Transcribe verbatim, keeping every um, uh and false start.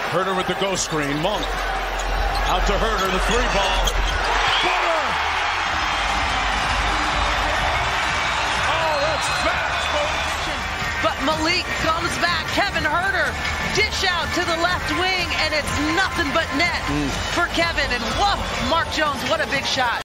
Huerter with the ghost screen. Monk out to Huerter, the three ball. Butter! Oh, that's fast, folks. But Malik comes back. Kevin Huerter dish out to the left wing, and it's nothing but net mm. for Kevin. And whoa, Mark Jones, what a big shot.